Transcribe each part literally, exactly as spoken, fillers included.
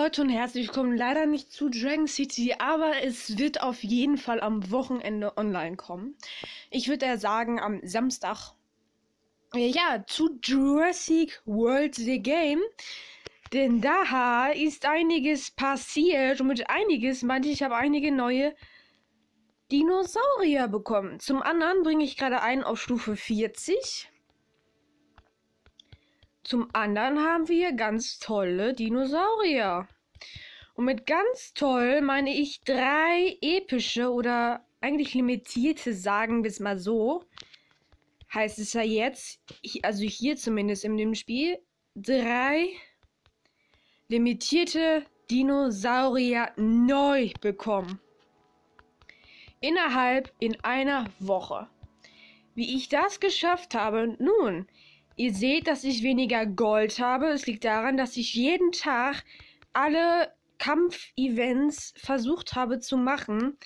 Leute und herzlich willkommen. Leider nicht zu Dragon City, aber es wird auf jeden Fall am Wochenende online kommen. Ich würde ja sagen am Samstag. Ja, zu Jurassic World The Game. Denn da ist einiges passiert. Und mit einiges meinte ich, ich habe einige neue Dinosaurier bekommen. Zum anderen bringe ich gerade einen auf Stufe vierzig. Zum anderen haben wir ganz tolle Dinosaurier. Und mit ganz toll meine ich drei epische oder eigentlich limitierte, sagen wir es mal so. Heißt es ja jetzt, also hier zumindest in dem Spiel, drei limitierte Dinosaurier neu bekommen. Innerhalb in einer Woche. Wie ich das geschafft habe, nun... Ihr seht, dass ich weniger Gold habe. Es liegt daran, dass ich jeden Tag alle Kampfevents versucht habe zu machen,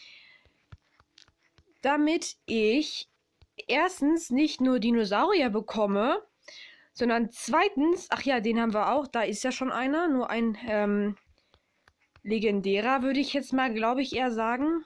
damit ich erstens nicht nur Dinosaurier bekomme, sondern zweitens, ach ja, den haben wir auch, da ist ja schon einer, nur ein ähm, legendärer, würde ich jetzt mal, glaube ich, eher sagen.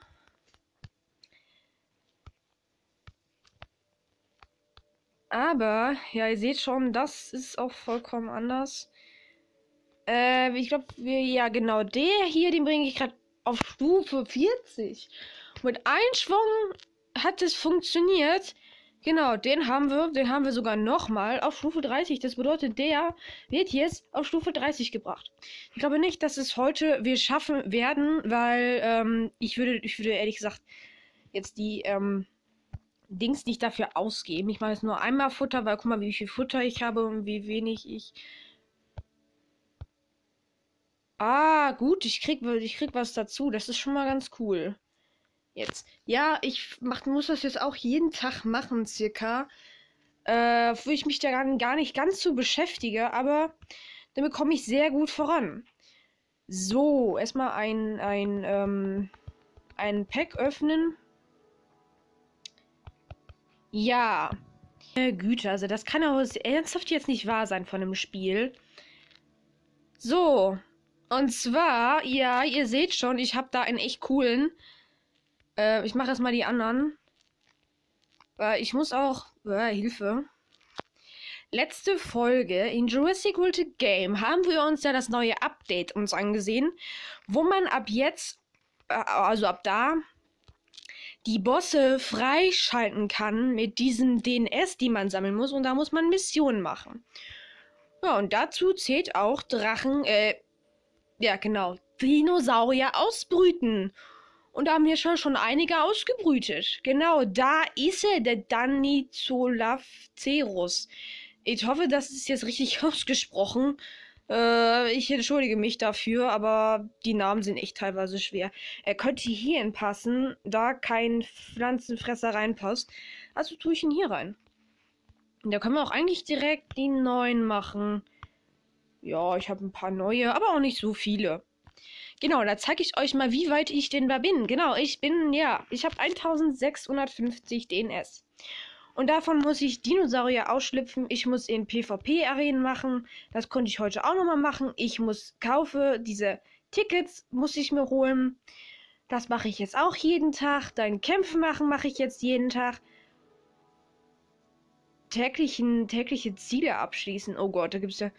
Aber, ja, ihr seht schon, das ist auch vollkommen anders. Äh, ich glaube, ja, genau, der hier, den bringe ich gerade auf Stufe vierzig. Mit einem Schwung hat es funktioniert. Genau, den haben wir, den haben wir sogar nochmal auf Stufe dreißig. Das bedeutet, der wird jetzt auf Stufe dreißig gebracht. Ich glaube nicht, dass es heute wir schaffen werden, weil, ähm, ich würde, ich würde ehrlich gesagt jetzt die, ähm, Dings nicht dafür ausgeben. Ich mache jetzt nur einmal Futter, weil guck mal, wie viel Futter ich habe und wie wenig ich... Ah, gut, ich krieg, ich krieg was dazu. Das ist schon mal ganz cool. Jetzt. Ja, ich mach, muss das jetzt auch jeden Tag machen, circa. Äh, wo ich mich da gar, gar nicht ganz so beschäftige, aber damit komme ich sehr gut voran. So, erstmal ein, ein, ähm, ein Pack öffnen. Ja. Güte, also das kann auch ernsthaft jetzt nicht wahr sein von dem Spiel. So. Und zwar, ja, ihr seht schon, ich habe da einen echt coolen. Äh, ich mache erstmal die anderen. Äh, ich muss auch... Äh, Hilfe. Letzte Folge in Jurassic World The Game haben wir uns ja das neue Update uns angesehen, wo man ab jetzt, äh, also ab da... die Bosse freischalten kann mit diesen D N S, die man sammeln muss. Und da muss man Missionen machen. Ja, und dazu zählt auch Drachen, äh, ja genau, Dinosaurier ausbrüten. Und da haben hier schon, schon einige ausgebrütet. Genau, da ist er, der Danizolapterus. Ich hoffe, das ist jetzt richtig ausgesprochen. Äh, ich entschuldige mich dafür, aber die Namen sind echt teilweise schwer. Er könnte hierhin passen, da kein Pflanzenfresser reinpasst. Also tue ich ihn hier rein. Da können wir auch eigentlich direkt die neuen machen. Ja, ich habe ein paar neue, aber auch nicht so viele. Genau, da zeige ich euch mal, wie weit ich denn da bin. Genau, ich bin, ja, ich habe eintausendsechshundertfünfzig D N S. Und davon muss ich Dinosaurier ausschlüpfen. Ich muss in PvP-Arenen machen. Das konnte ich heute auch nochmal machen. Ich muss kaufe diese Tickets, muss ich mir holen. Das mache ich jetzt auch jeden Tag. Dann Kämpfe machen mache ich jetzt jeden Tag. Täglichen, tägliche Ziele abschließen. Oh Gott, da gibt es ja...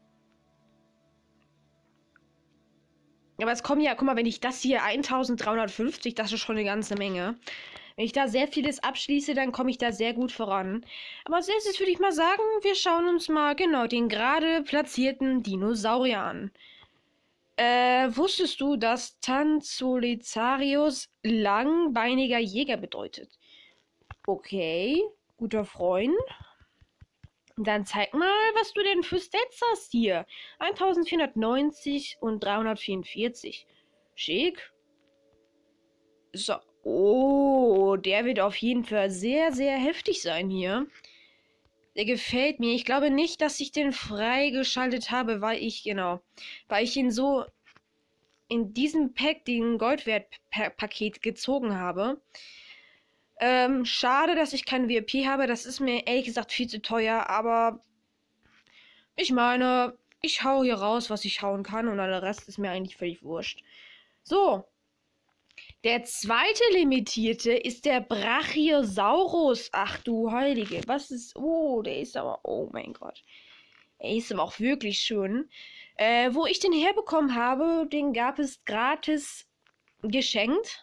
Aber es kommen ja, guck mal, wenn ich das hier eintausenddreihundertfünfzig, das ist schon eine ganze Menge. Wenn ich da sehr vieles abschließe, dann komme ich da sehr gut voran. Aber als erstes würde ich mal sagen, wir schauen uns mal genau den gerade platzierten Dinosaurier an. Äh, wusstest du, dass Tanzolizarius langbeiniger Jäger bedeutet? Okay, guter Freund. Dann zeig mal, was du denn für Stats hast hier. eintausendvierhundertneunzig und dreihundertvierundvierzig. Schick. So. Oh, der wird auf jeden Fall sehr, sehr heftig sein hier. Der gefällt mir. Ich glaube nicht, dass ich den freigeschaltet habe, weil ich, genau, weil ich ihn so in diesem Pack, den Goldwert-Paket gezogen habe. Ähm, schade, dass ich kein V I P habe. Das ist mir ehrlich gesagt viel zu teuer. Aber ich meine, Ich hau hier raus, was ich hauen kann und der Rest ist mir eigentlich völlig wurscht. So. Der zweite Limitierte ist der Brachiosaurus. Ach du Heilige. Was ist... Oh, der ist aber... Oh mein Gott. Er ist aber auch wirklich schön. Äh, wo ich den herbekommen habe, den gab es gratis geschenkt.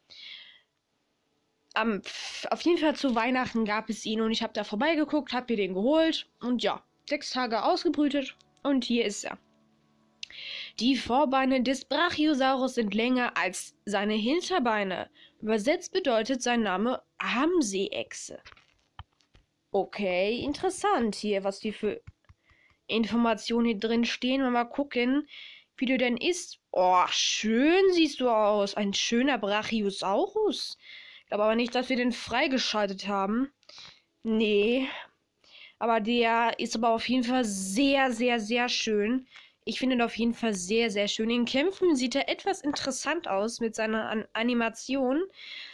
Am, auf jeden Fall zu Weihnachten gab es ihn und ich habe da vorbeigeguckt, habe mir den geholt und ja, sechs Tage ausgebrütet und hier ist er. Die Vorbeine des Brachiosaurus sind länger als seine Hinterbeine. Übersetzt bedeutet sein Name Armseeechse. Okay, interessant hier, was die für Informationen hier drin stehen. Mal gucken, wie du denn isst. Oh, schön siehst du aus. Ein schöner Brachiosaurus. Ich glaube aber nicht, dass wir den freigeschaltet haben. Nee. Aber der ist aber auf jeden Fall sehr, sehr, sehr schön. Ich finde ihn auf jeden Fall sehr, sehr schön. In Kämpfen sieht er etwas interessant aus mit seiner An Animation.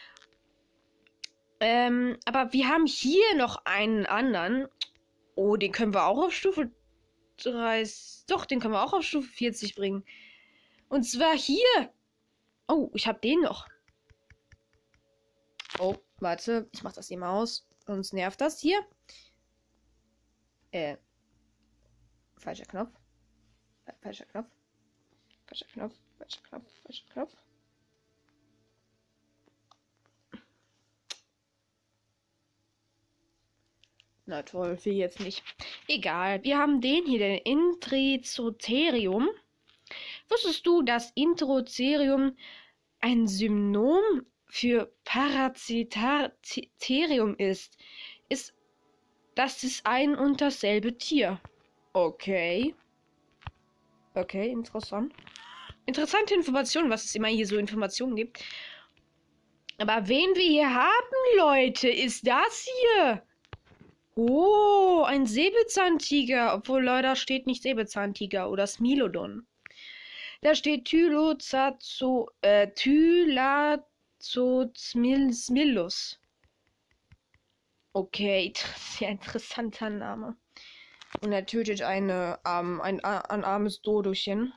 Ähm, aber wir haben hier noch einen anderen. Oh, den können wir auch auf Stufe dreißig. Doch, den können wir auch auf Stufe vierzig bringen. Und zwar hier. Oh, ich habe den noch. Oh, warte. Ich mach das hier mal aus. Uns nervt das hier. Äh. Falscher Knopf. Falscher Knopf. Falscher Knopf. Falscher Knopf. Falscher Knopf. Na toll, will jetzt nicht. Egal, wir haben den hier, den Intrizotherium. Wusstest du, dass Introcerium ein Synonym für Paraceterium ist? Ist das ist ein und dasselbe Tier. Okay. Okay, interessant. Interessante Informationen, was es immer hier so Informationen gibt. Aber wen wir hier haben, Leute, ist das hier. Oh, ein Säbelzahntiger. Obwohl, leider steht nicht Säbelzahntiger oder Smilodon. Da steht Tylozazo, äh, Tylazosmilus. Okay, sehr interessanter Name. Und er tötet eine, ähm, ein, ein armes Dodochen.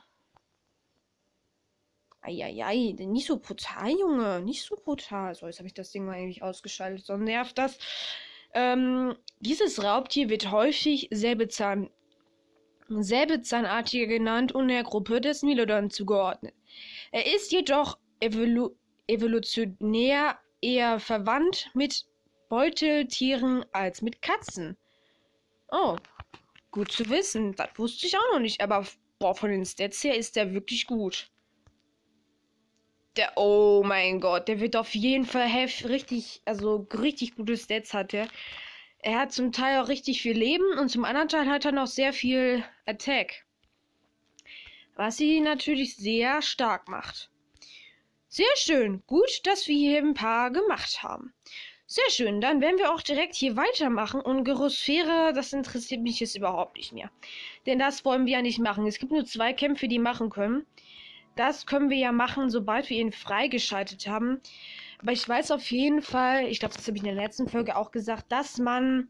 Eieiei, nicht so brutal, Junge. Nicht so brutal. So, jetzt habe ich das Ding mal eigentlich ausgeschaltet. So nervt das. Ähm, dieses Raubtier wird häufig Säbelzahn, Säbelzahnartiger genannt und der Gruppe des Smilodon zugeordnet. Er ist jedoch evolu evolutionär eher verwandt mit Beuteltieren als mit Katzen. Oh, gut zu wissen. Das wusste ich auch noch nicht. Aber boah, von den Stats her ist der wirklich gut. Der, oh mein Gott, der wird auf jeden Fall hef richtig, also richtig gute Stats hat er. Er hat zum Teil auch richtig viel Leben und zum anderen Teil hat er noch sehr viel Attack. Was ihn natürlich sehr stark macht. Sehr schön. Gut, dass wir hier ein paar gemacht haben. Sehr schön. Dann werden wir auch direkt hier weitermachen. Und Gyrosphäre, das interessiert mich jetzt überhaupt nicht mehr. Denn das wollen wir ja nicht machen. Es gibt nur zwei Kämpfe, die machen können. Das können wir ja machen, sobald wir ihn freigeschaltet haben. Aber ich weiß auf jeden Fall, ich glaube, das habe ich in der letzten Folge auch gesagt, dass man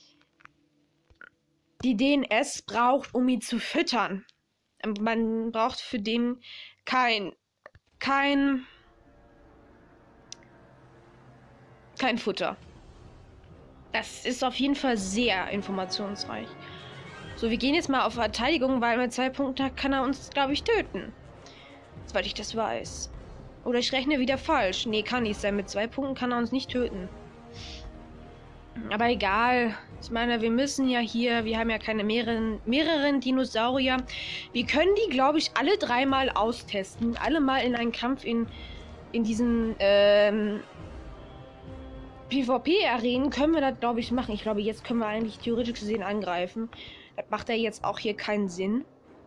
die D N S braucht, um ihn zu füttern. Man braucht für den kein, kein, kein Futter. Das ist auf jeden Fall sehr informationsreich. So, wir gehen jetzt mal auf Verteidigung, weil mit zwei Punkten kann er uns, glaube ich, töten. Soweit ich das weiß. Oder ich rechne wieder falsch. Nee, kann nicht sein. Mit zwei Punkten kann er uns nicht töten. Aber egal. Ich meine, wir müssen ja hier... Wir haben ja keine mehreren, mehreren Dinosaurier. Wir können die, glaube ich, alle dreimal austesten. Alle mal in einen Kampf in, in diesen ähm, PvP-Arenen können wir das, glaube ich, machen. Ich glaube, jetzt können wir eigentlich theoretisch gesehen angreifen. Das macht ja jetzt auch hier keinen Sinn.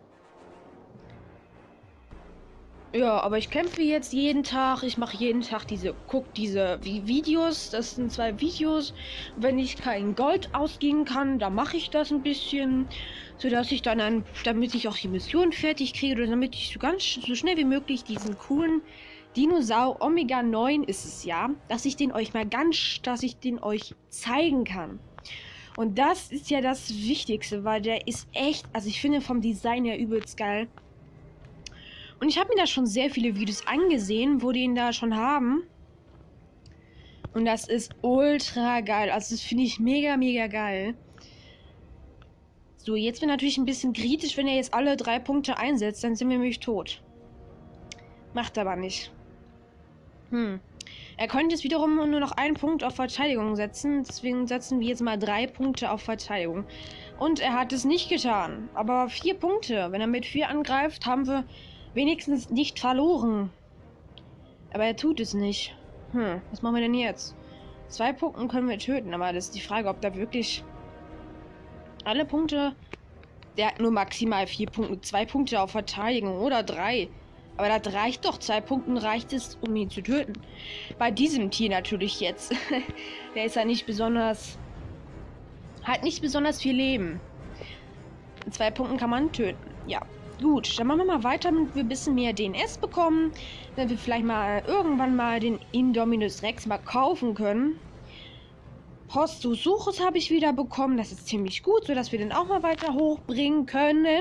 Ja, aber ich kämpfe jetzt jeden Tag. Ich mache jeden Tag diese, guck diese Videos. Das sind zwei Videos. Wenn ich kein Gold ausgeben kann, dann mache ich das ein bisschen, sodass ich dann, ein, damit ich auch die Mission fertig kriege oder damit ich so ganz so schnell wie möglich diesen coolen Dinosaur Omega neun ist es ja, dass ich den euch mal ganz, dass ich den euch zeigen kann. Und das ist ja das Wichtigste, weil der ist echt, also ich finde vom Design her übelst geil. Und ich habe mir da schon sehr viele Videos angesehen, wo die ihn da schon haben. Und das ist ultra geil. Also das finde ich mega, mega geil. So, jetzt wäre natürlich ein bisschen kritisch, wenn er jetzt alle drei Punkte einsetzt, dann sind wir nämlich tot. Macht aber nicht. Hm. Er könnte jetzt wiederum nur noch einen Punkt auf Verteidigung setzen. Deswegen setzen wir jetzt mal drei Punkte auf Verteidigung. Und er hat es nicht getan. Aber vier Punkte. Wenn er mit vier angreift, haben wir wenigstens nicht verloren. Aber er tut es nicht. Hm, was machen wir denn jetzt? Zwei Punkten können wir töten, aber das ist die Frage, ob da wirklich alle Punkte... Der hat nur maximal vier Punkte, zwei Punkte auf Verteidigung oder drei. Aber das reicht doch, zwei Punkten reicht es, um ihn zu töten. Bei diesem Tier natürlich jetzt. Der ist ja nicht besonders... Hat nicht besonders viel Leben. Mit zwei Punkten kann man töten. Ja, gut. Dann machen wir mal weiter, damit wir ein bisschen mehr D N S bekommen. Wenn wir vielleicht mal irgendwann mal den Indominus Rex mal kaufen können. Postosuchus habe ich wieder bekommen. Das ist ziemlich gut, sodass wir den auch mal weiter hochbringen können.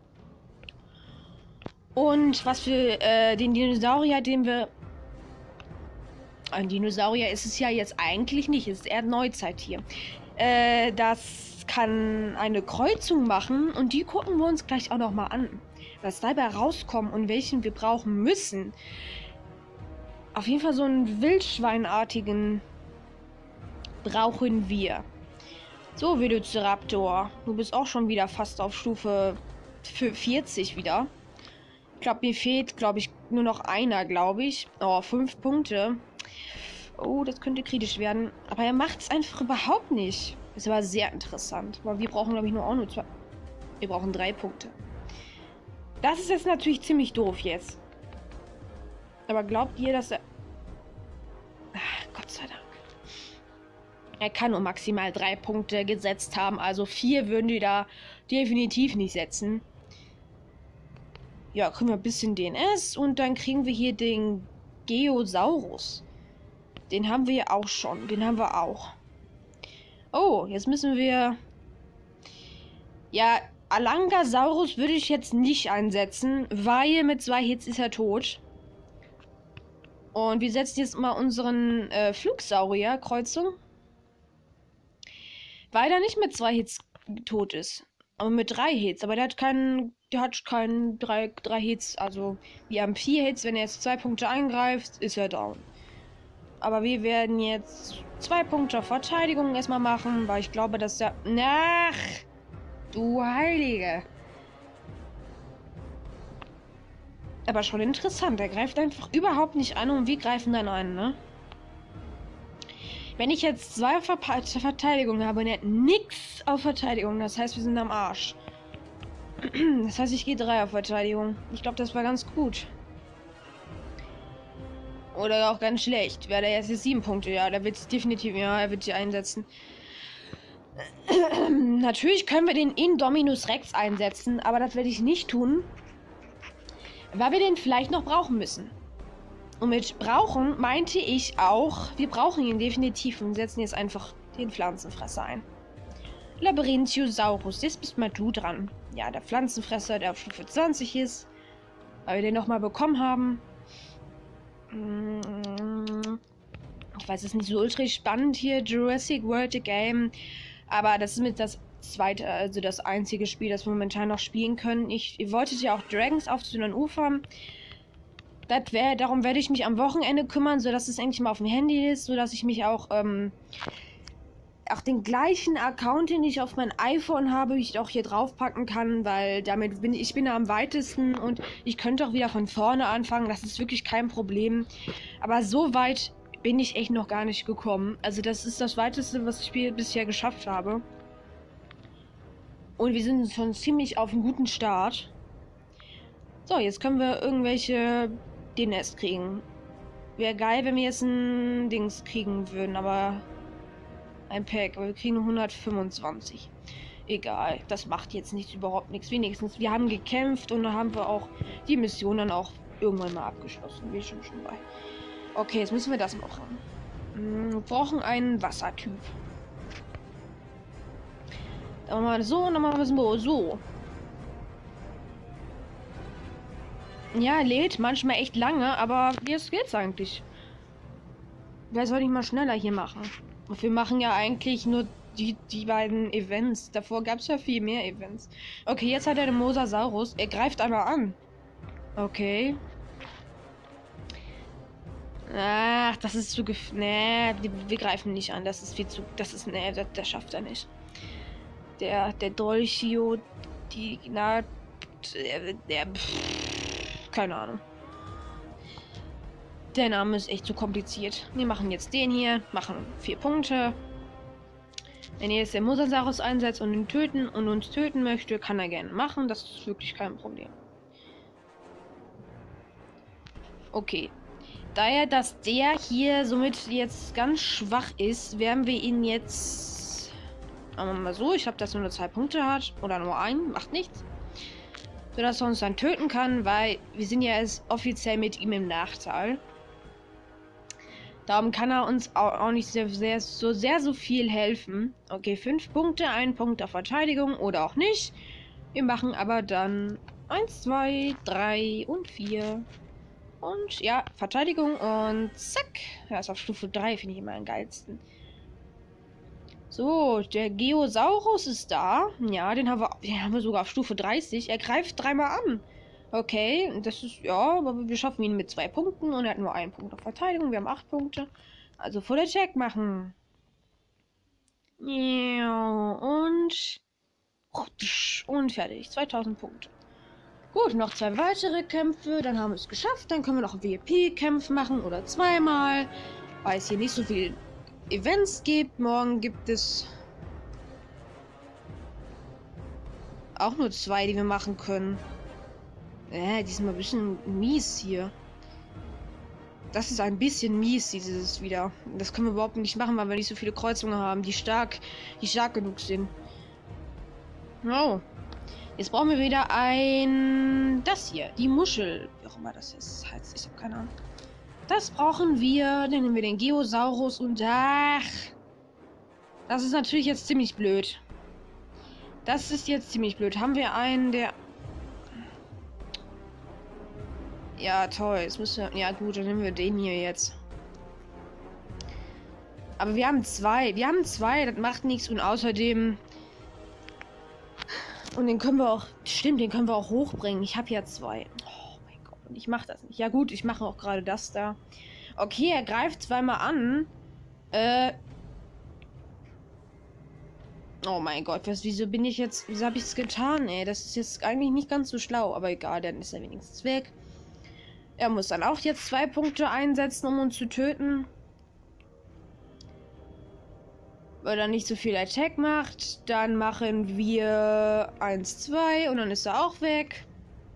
Und was für äh, den Dinosaurier, den wir... Ein Dinosaurier ist es ja jetzt eigentlich nicht. Es ist eher Neuzeit hier. Äh, das kann eine Kreuzung machen. Und die gucken wir uns gleich auch noch mal an. Was dabei rauskommt und welchen wir brauchen müssen. Auf jeden Fall so einen Wildschweinartigen brauchen wir. So, Velociraptor. Du bist auch schon wieder fast auf Stufe vierzig wieder. Ich glaube, mir fehlt, glaube ich, nur noch einer, glaube ich. Oh, fünf Punkte. Oh, das könnte kritisch werden. Aber er macht es einfach überhaupt nicht. Ist aber sehr interessant. Aber wir brauchen, glaube ich, nur auch nur zwei. Wir brauchen drei Punkte. Das ist jetzt natürlich ziemlich doof jetzt. Aber glaubt ihr, dass er... Ach, Gott sei Dank. Er kann nur maximal drei Punkte gesetzt haben. Also vier würden die da definitiv nicht setzen. Ja, kriegen wir ein bisschen D N S. Und dann kriegen wir hier den Geosaurus. Den haben wir ja auch schon. Den haben wir auch. Oh, jetzt müssen wir... Ja, Alangasaurus würde ich jetzt nicht einsetzen, weil mit zwei Hits ist er tot. Und wir setzen jetzt mal unseren äh, Flugsaurier-Kreuzung. Weil er nicht mit zwei Hits tot ist. Aber mit drei Hits. Aber der hat keinen... Der hat keinen drei, drei Hits. Also, wir haben vier Hits. Wenn er jetzt zwei Punkte eingreift, ist er down. Aber wir werden jetzt zwei Punkte auf Verteidigung erstmal machen, weil ich glaube, dass der... Ach, du Heilige. Aber schon interessant. Er greift einfach überhaupt nicht an und wir greifen dann an, ne? Wenn ich jetzt zwei Ver Verteidigung habe und er hat nichts auf Verteidigung, das heißt, wir sind am Arsch. Das heißt, ich gehe drei auf Verteidigung. Ich glaube, das war ganz gut. Oder auch ganz schlecht. Wäre der jetzt sieben Punkte, ja, da wird es definitiv, ja, er wird sie einsetzen. Natürlich können wir den Indominus Rex einsetzen, aber das werde ich nicht tun. Weil wir den vielleicht noch brauchen müssen. Und mit brauchen meinte ich auch, wir brauchen ihn definitiv und setzen jetzt einfach den Pflanzenfresser ein. Labyrinthosaurus, jetzt bist mal du dran. Ja, der Pflanzenfresser, der auf Stufe zwanzig ist. Weil wir den nochmal bekommen haben. Ich weiß, es ist nicht so ultra spannend hier, Jurassic World The Game. Aber das ist mit das zweite, also das einzige Spiel, das wir momentan noch spielen können. Ich, ihr wolltet ja auch Dragons auf zu den Ufern. Das wär, darum werde ich mich am Wochenende kümmern, sodass es endlich mal auf dem Handy ist, sodass ich mich auch, ähm, auch den gleichen Account, den ich auf mein iPhone habe, ich auch hier draufpacken kann, weil damit bin ich bin da am weitesten und ich könnte auch wieder von vorne anfangen, das ist wirklich kein Problem. Aber so weit bin ich echt noch gar nicht gekommen. Also das ist das weiteste, was ich bisher geschafft habe. Und wir sind schon ziemlich auf einem guten Start. So, jetzt können wir irgendwelche D N S kriegen. Wäre geil, wenn wir jetzt ein Dings kriegen würden, aber ein Pack. Aber wir kriegen nur hundertfünfundzwanzig. Egal, das macht jetzt nichts, überhaupt nichts. Wenigstens, wir haben gekämpft und dann haben wir auch die Mission dann auch irgendwann mal abgeschlossen. Wie schon schon bei. Okay, jetzt müssen wir das machen. Wir brauchen einen Wassertyp. machen wir das so und dann machen wir es so. Ja, lädt manchmal echt lange, aber jetzt geht's eigentlich. Wer soll ich mal schneller hier machen? Und wir machen ja eigentlich nur die, die beiden Events. Davor gab es ja viel mehr Events. Okay, jetzt hat er den Mosasaurus. Er greift einmal an. Okay. Ach, das ist zu gef... Nee, wir, wir greifen nicht an. Das ist viel zu... Das ist... Nee, das, das schafft er nicht. Der... Der Dolchio... Die... Na... Der... der pff, keine Ahnung. Der Name ist echt zu kompliziert. Wir machen jetzt den hier. Machen vier Punkte. Wenn ihr jetzt den Mosasaurus einsetzt und ihn töten und uns töten möchte, kann er gerne machen. Das ist wirklich kein Problem. Okay. Daher, dass der hier somit jetzt ganz schwach ist, werden wir ihn jetzt... Machen wir mal so. Ich habe, dass er nur zwei Punkte hat. Oder nur einen. Macht nichts. Sodass er uns dann töten kann, weil wir sind ja jetzt offiziell mit ihm im Nachteil. Darum kann er uns auch, auch nicht sehr, sehr, so sehr so viel helfen. Okay, fünf Punkte, ein Punkt auf Verteidigung oder auch nicht. Wir machen aber dann eins, zwei, drei und vier. Und ja, Verteidigung und zack. Er ist auf Stufe drei, finde ich immer am geilsten. So, der Geosaurus ist da. Ja, den haben wir, den haben wir sogar auf Stufe dreißig. Er greift dreimal an. Okay, das ist, ja, aber wir schaffen ihn mit zwei Punkten und er hat nur einen Punkt auf Verteidigung. Wir haben acht Punkte. Also Full Attack machen. Ja, und... Und fertig. zweitausend Punkte. Gut, noch zwei weitere Kämpfe. Dann haben wir es geschafft. Dann können wir noch W P-Kämpfe machen oder zweimal. Weil es hier nicht so viel Events gibt. Morgen gibt es auch nur zwei, die wir machen können. Äh, die sind mal ein bisschen mies hier. Das ist ein bisschen mies, dieses wieder. Das können wir überhaupt nicht machen, weil wir nicht so viele Kreuzungen haben, die stark, die stark genug sind. Oh. Jetzt brauchen wir wieder ein... Das hier, die Muschel. Wie auch immer das ist. Heißt, ich habe keine Ahnung. Das brauchen wir. Dann nehmen wir den Geosaurus und... Ach. Das ist natürlich jetzt ziemlich blöd. Das ist jetzt ziemlich blöd. Haben wir einen, der... Ja, toll. Jetzt müssen wir... Ja, gut, dann nehmen wir den hier jetzt. Aber wir haben zwei. Wir haben zwei. Das macht nichts. Und außerdem... Und den können wir auch... Stimmt, den können wir auch hochbringen. Ich habe ja zwei. Oh mein Gott. Und ich mache das nicht. Ja gut, ich mache auch gerade das da. Okay, er greift zweimal an. Äh... Oh mein Gott, was, wieso bin ich jetzt... Wieso habe ich es getan, ey? Das ist jetzt eigentlich nicht ganz so schlau. Aber egal, dann ist er wenigstens weg. Er muss dann auch jetzt zwei Punkte einsetzen, um uns zu töten. Weil er nicht so viel Attack macht. Dann machen wir eins, zwei und dann ist er auch weg.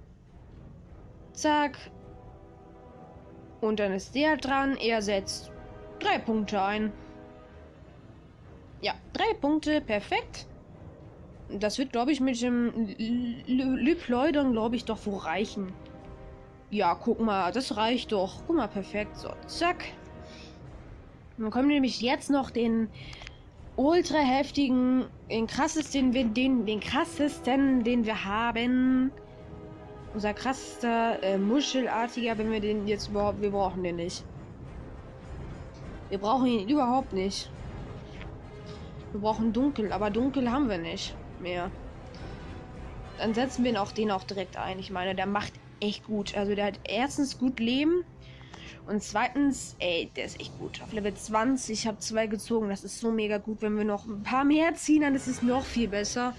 Zack. Und dann ist der dran. Er setzt drei Punkte ein. Ja, drei Punkte, perfekt. Das wird, glaube ich, mit dem Lypleudon, glaube ich, doch wohl reichen. Ja, guck mal, das reicht doch. Guck mal, perfekt. So, zack. Dann kommen nämlich jetzt noch den ultra heftigen, den krassesten, den, den, den krassesten, den wir haben. Unser krassester äh, Muschelartiger, wenn wir den jetzt überhaupt, wir brauchen den nicht. Wir brauchen ihn überhaupt nicht. Wir brauchen dunkel, aber dunkel haben wir nicht mehr. Dann setzen wir auch den auch direkt ein. Ich meine, der macht echt gut. Also der hat erstens gut Leben. Und zweitens, ey, der ist echt gut. Auf Level zwanzig, ich habe zwei gezogen. Das ist so mega gut. Wenn wir noch ein paar mehr ziehen, dann ist es noch viel besser.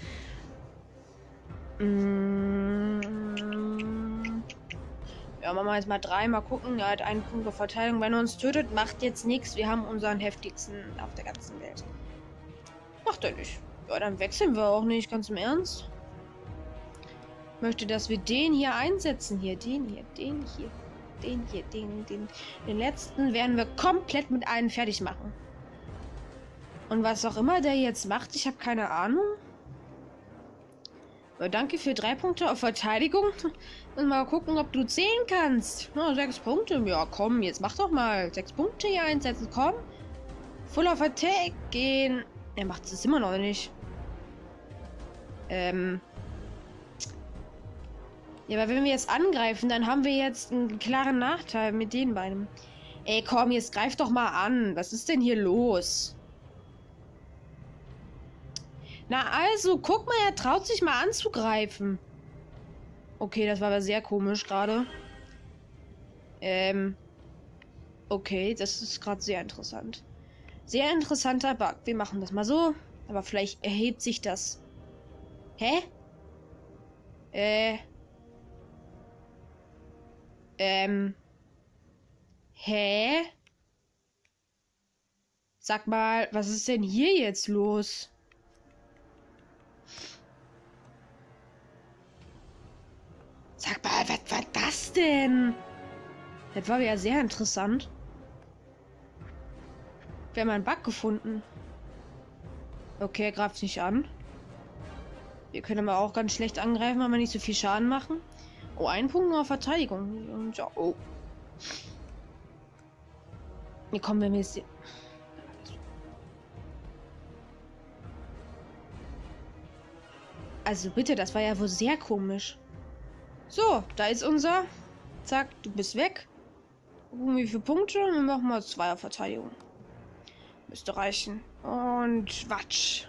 Mm. Ja, machen wir jetzt mal drei. Mal gucken. Er hat einen Punkt auf Verteidigung. Wenn er uns tötet, macht jetzt nichts. Wir haben unseren heftigsten auf der ganzen Welt. Macht er nicht. Ja, dann wechseln wir auch nicht. Ganz im Ernst. Ich möchte, dass wir den hier einsetzen. Hier, den hier, den hier. Den hier, den, den, den letzten werden wir komplett mit einem fertig machen. Und was auch immer der jetzt macht, ich habe keine Ahnung. Aber danke für drei Punkte auf Verteidigung. Und mal gucken, ob du zehn kannst. Oh, sechs Punkte. Ja, komm, jetzt mach doch mal. Sechs Punkte hier einsetzen, komm. Full of Attack gehen. Er macht es immer noch nicht. Ähm. Ja, aber wenn wir jetzt angreifen, dann haben wir jetzt einen klaren Nachteil mit den beiden. Ey, komm, jetzt greif doch mal an. Was ist denn hier los? Na also, guck mal, er traut sich mal anzugreifen. Okay, das war aber sehr komisch gerade. Ähm. Okay, das ist gerade sehr interessant. Sehr interessanter Bug. Wir machen das mal so. Aber vielleicht erhebt sich das. Hä? Äh. Ähm. Hä? Sag mal, was ist denn hier jetzt los? Sag mal, was war das denn? Das war ja sehr interessant. Wir haben einen Bug gefunden. Okay, er greift nicht an. Wir können aber auch ganz schlecht angreifen, weil wir nicht so viel Schaden machen. Oh, ein Punkt nur auf Verteidigung. Und ja, oh. Hier kommen wir jetzt. Also bitte, das war ja wohl sehr komisch. So, da ist unser. Zack, du bist weg. Gucken, wie viele Punkte. Wir machen mal zwei auf Verteidigung. Müsste reichen. Und Quatsch.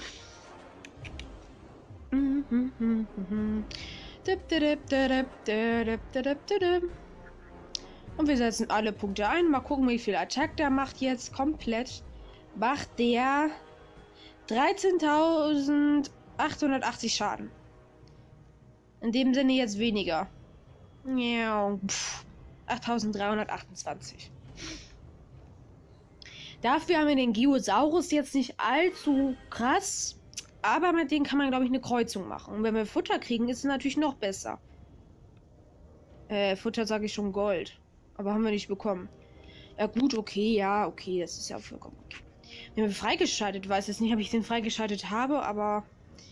Und wir setzen alle Punkte ein. Mal gucken, wie viel Attack der macht jetzt. Komplett macht der dreizehntausendachthundertachtzig Schaden. In dem Sinne jetzt weniger. Ja, achttausenddreihundertachtundzwanzig. Dafür haben wir den Giosaurus jetzt nicht allzu krass. Aber mit denen kann man, glaube ich, eine Kreuzung machen. Und wenn wir Futter kriegen, ist es natürlich noch besser. Äh, Futter sage ich schon Gold. Aber haben wir nicht bekommen. Ja gut, okay, ja, okay. Das ist ja vollkommen okay. Wir haben freigeschaltet. Ich weiß jetzt nicht, ob ich den freigeschaltet habe, aber...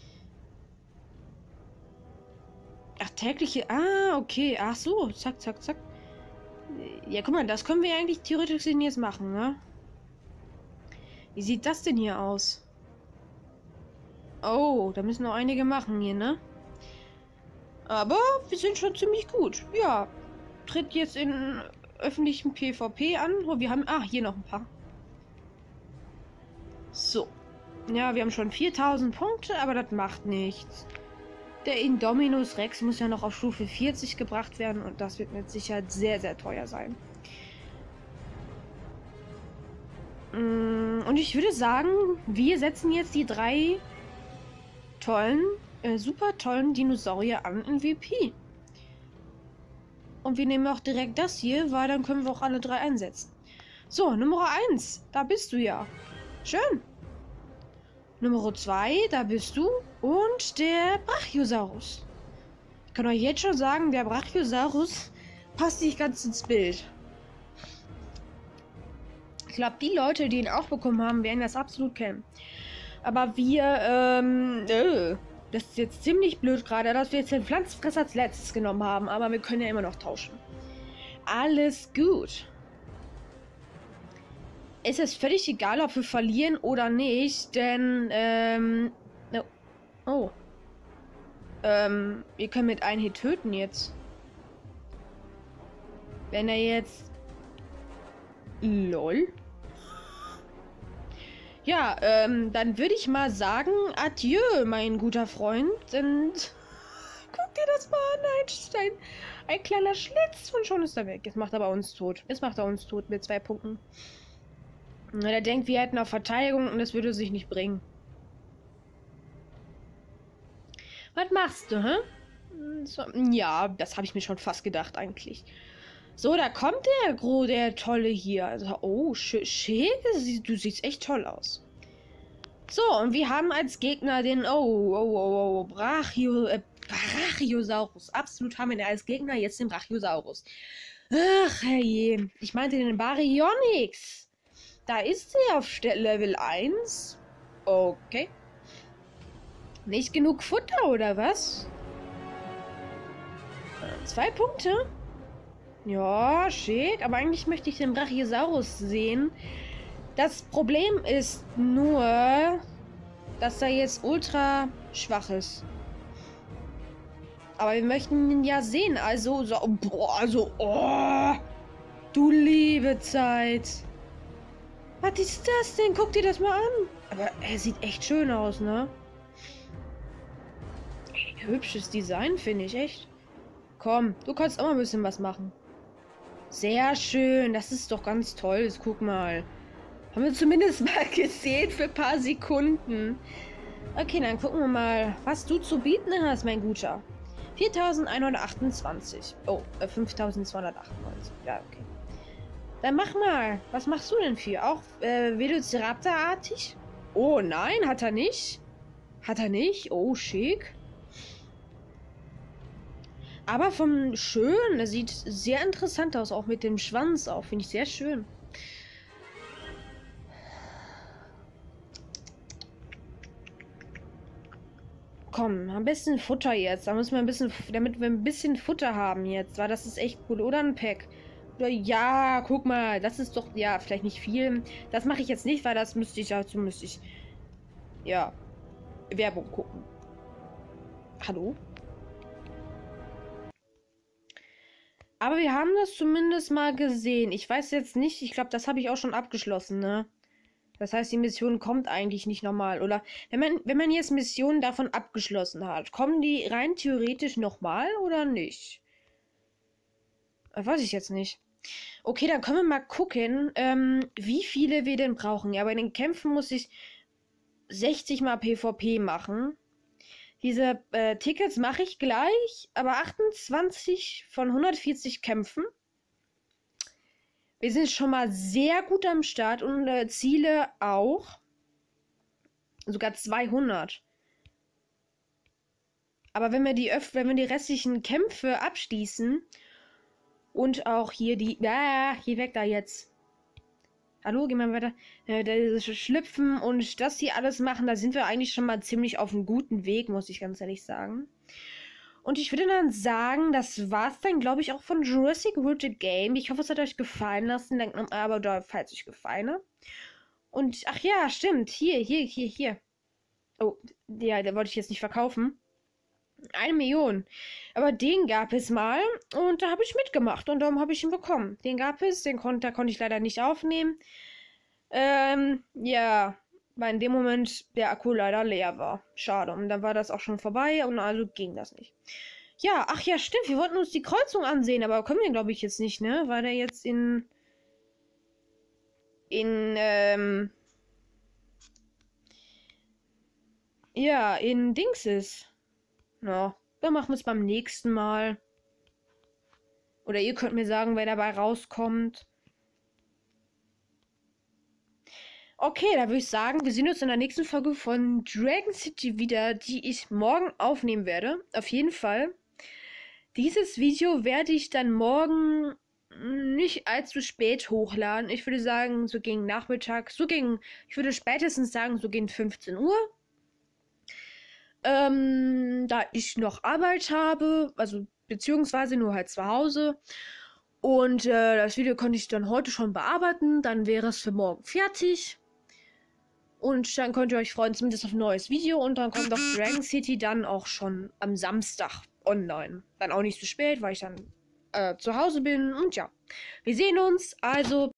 Ach, tägliche... Ah, okay. Ach so. Zack, zack, zack. Ja, guck mal, das können wir eigentlich theoretisch jetzt machen, ne? Wie sieht das denn hier aus? Oh, da müssen noch einige machen hier, ne? Aber wir sind schon ziemlich gut. Ja. Tritt jetzt in öffentlichen PvP an. Oh, wir haben... Ah, hier noch ein paar. So. Ja, wir haben schon viertausend Punkte, aber das macht nichts. Der Indominus Rex muss ja noch auf Stufe vierzig gebracht werden und das wird mit Sicherheit sehr, sehr teuer sein. Und ich würde sagen, wir setzen jetzt die drei tollen, äh, super tollen Dinosaurier an in V P. Und wir nehmen auch direkt das hier, weil dann können wir auch alle drei einsetzen. So, Nummer eins, da bist du ja. Schön. Nummer zwei, da bist du. Und der Brachiosaurus. Ich kann euch jetzt schon sagen, der Brachiosaurus passt nicht ganz ins Bild. Ich glaube, die Leute, die ihn auch bekommen haben, werden das absolut kennen. Aber wir, ähm, äh, das ist jetzt ziemlich blöd gerade, dass wir jetzt den Pflanzenfresser als letztes genommen haben. Aber wir können ja immer noch tauschen. Alles gut. Es ist völlig egal, ob wir verlieren oder nicht, denn, ähm, oh, oh. ähm, wir können mit einem Hit töten jetzt. Wenn er jetzt, lol. Ja, ähm, dann würde ich mal sagen, adieu, mein guter Freund, und guck dir das mal an, ein, ein, ein kleiner Schlitz und schon ist er weg. Jetzt macht er aber uns tot. Jetzt macht er uns tot mit zwei Punkten. Na, der denkt, wir hätten auf Verteidigung und das würde sich nicht bringen. Was machst du, hä? So, ja, das habe ich mir schon fast gedacht eigentlich. So, da kommt der Gro, der Tolle hier. Also, oh, schick, du siehst echt toll aus. So, und wir haben als Gegner den, oh, oh, oh, oh, Brachio, äh, Brachiosaurus. Absolut haben wir den als Gegner, jetzt den Brachiosaurus. Ach, herrje. Ich meinte den Baryonyx. Da ist sie auf Level eins. Okay. Nicht genug Futter, oder was? Zwei Punkte. Ja, schick. Aber eigentlich möchte ich den Brachiosaurus sehen. Das Problem ist nur... dass er jetzt ultra schwach ist. Aber wir möchten ihn ja sehen, also, so, boah, also, oh, du liebe Zeit. Was ist das denn? Guck dir das mal an. Aber er sieht echt schön aus, ne? Ey, hübsches Design, finde ich, echt. Komm, du kannst auch mal ein bisschen was machen. Sehr schön, das ist doch ganz toll. Guck mal. Haben wir zumindest mal gesehen für ein paar Sekunden. Okay, dann gucken wir mal, was du zu bieten hast, mein Guter. viertausendeinhundertachtundzwanzig. Oh, äh, fünftausendzweihundertachtundneunzig. Ja, okay. Dann mach mal. Was machst du denn für? Auch äh, Velociraptor-artig? Oh, nein, hat er nicht. Hat er nicht? Oh, schick. Aber vom Schön, das sieht sehr interessant aus, auch mit dem Schwanz auch, finde ich sehr schön. Komm, ein bisschen Futter jetzt. Da müssen wir ein bisschen, damit wir ein bisschen Futter haben jetzt, weil das ist echt cool. Oder ein Pack. Oder ja, guck mal, das ist doch, ja, vielleicht nicht viel. Das mache ich jetzt nicht, weil das müsste ich, dazu müsste ich, ja, Werbung gucken. Hallo? Aber wir haben das zumindest mal gesehen. Ich weiß jetzt nicht, ich glaube, das habe ich auch schon abgeschlossen, ne? Das heißt, die Mission kommt eigentlich nicht nochmal. Oder wenn man, wenn man jetzt Missionen davon abgeschlossen hat, kommen die rein theoretisch nochmal oder nicht? Das weiß ich jetzt nicht. Okay, dann können wir mal gucken, ähm, wie viele wir denn brauchen. Ja, bei den Kämpfen muss ich sechzig mal PvP machen. Diese äh, Tickets mache ich gleich, aber achtundzwanzig von hundertvierzig Kämpfen. Wir sind schon mal sehr gut am Start und äh, Ziele auch. Sogar zweihundert. Aber wenn wir die Öff wenn wir die restlichen Kämpfe abschließen und auch hier die... Ah, geh weg da jetzt. Hallo, gehen wir weiter. Äh, das Schlüpfen und das hier alles machen, da sind wir eigentlich schon mal ziemlich auf einem guten Weg, muss ich ganz ehrlich sagen. Und ich würde dann sagen, das war's dann, glaube ich, auch von Jurassic World The Game. Ich hoffe, es hat euch gefallen lassen. Denkt am Aber da, falls euch gefallen hat. Und, ach ja, stimmt. Hier, hier, hier, hier. Oh, ja, der wollte ich jetzt nicht verkaufen. Eine Million. Aber den gab es mal und da habe ich mitgemacht und darum habe ich ihn bekommen. Den gab es, den konnte, da konnte ich leider nicht aufnehmen. Ähm, ja, weil in dem Moment der Akku leider leer war. Schade. Und dann war das auch schon vorbei und also ging das nicht. Ja, ach ja, stimmt. Wir wollten uns die Kreuzung ansehen, aber können wir, glaube ich, jetzt nicht, ne? Weil der jetzt in... In, ähm... Ja, in Dings ist. Na, dann machen wir es beim nächsten Mal. Oder ihr könnt mir sagen, wer dabei rauskommt. Okay, da würde ich sagen, wir sehen uns in der nächsten Folge von Dragon City wieder, die ich morgen aufnehmen werde. Auf jeden Fall. Dieses Video werde ich dann morgen nicht allzu spät hochladen. Ich würde sagen, so gegen Nachmittag, so gegen, ich würde spätestens sagen, so gegen fünfzehn Uhr. Ähm, da ich noch Arbeit habe, also beziehungsweise nur halt zu Hause. Und äh, das Video konnte ich dann heute schon bearbeiten. Dann wäre es für morgen fertig. Und dann könnt ihr euch freuen, zumindest auf ein neues Video. Und dann kommt auch Dragon City dann auch schon am Samstag online. Dann auch nicht zu spät, weil ich dann äh, zu Hause bin. Und ja, wir sehen uns. Also...